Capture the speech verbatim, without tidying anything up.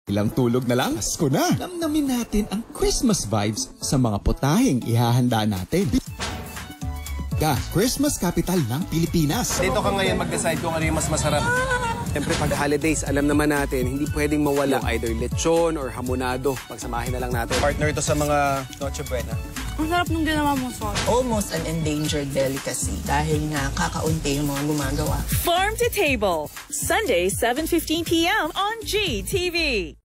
Ilang tulog na lang, Pasko na! Namnamin natin ang Christmas vibes sa mga putaheng ihahanda natin. The Christmas capital ng Pilipinas. Dito ka ngayon mag-decide kung ano yung mas masarap. Siyempre pag holidays, alam naman natin, hindi pwedeng mawala either lechon or hamonado. Pagsamahin na lang natin. Partner ito sa mga Noche Buena. Ang sarap nung ginawa mo, Son. Almost an endangered delicacy dahil nga kakaunti yung mga gumagawa. Farm to Table, Sunday, seven fifteen p m on G T V.